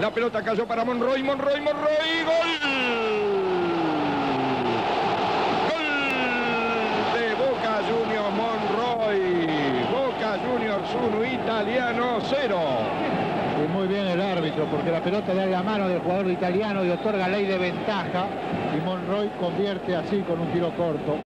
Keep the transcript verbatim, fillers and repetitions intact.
La pelota cayó para Monroy, Monroy, Monroy. ¡Gol! ¡Gol de Boca Juniors, Monroy! Boca Juniors uno, Italiano cero. Y muy bien el árbitro, porque la pelota da en la mano del jugador italiano y otorga ley de ventaja. Y Monroy convierte así con un tiro corto.